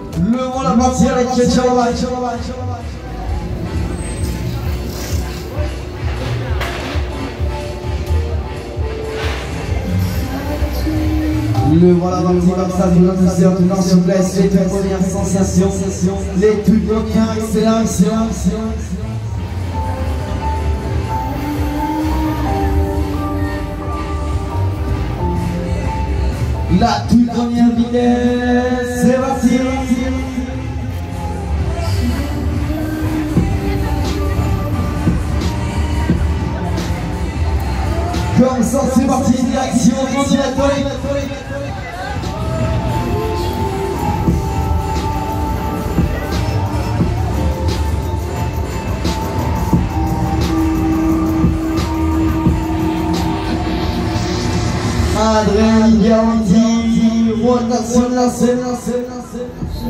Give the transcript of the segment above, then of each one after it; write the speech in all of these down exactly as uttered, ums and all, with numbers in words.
Le monde à partir avec Ketchababa. Le voilà parti comme ça, tout le douceur, tout en souplesse, les toutes premières sensations, les toutes premières accélérations. La toute première vitesse, c'est parti. Comme ça, c'est parti, direction continentale. Adrénaline garantie, rotation lancée, lancée, lancée.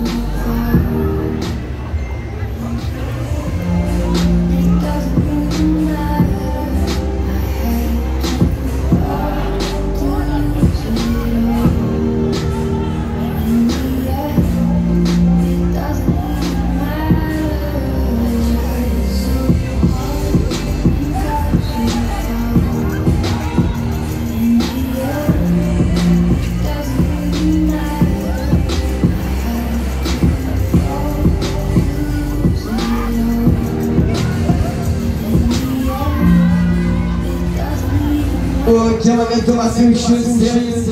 Ok, on va bientôt passer une chose sérieuse.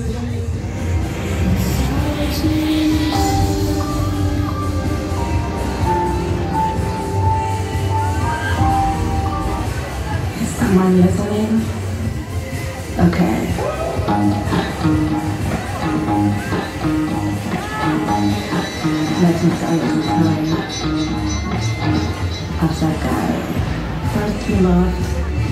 Is someone listening? Okay. Let me tell you the story of that guy. First he loved.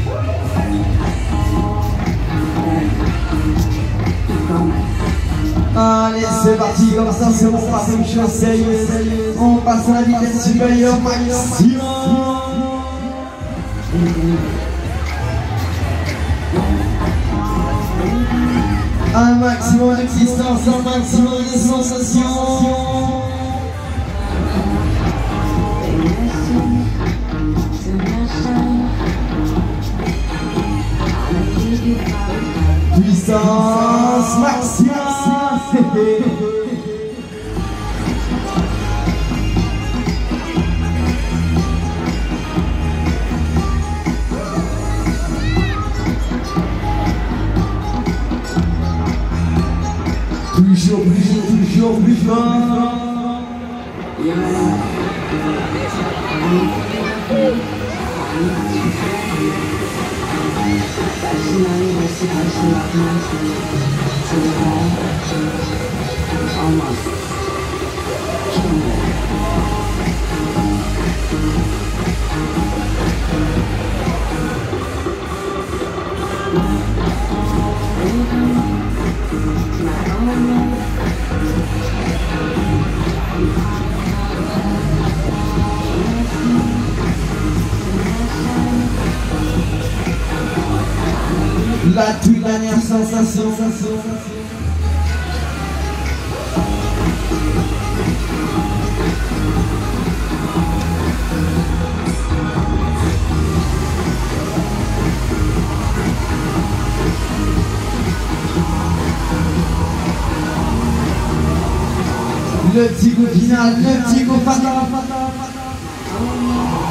Allez, c'est parti, comme ça, c'est bon, on passe une chose sérieuse. On passe à la vitesse supérieure maximum. Un maximum d'existence, un maximum de sensations. Puissance maximum. Toujours, toujours, toujours plus fort. La toute dernière sensation. Le petit coup final, le petit coup fatal.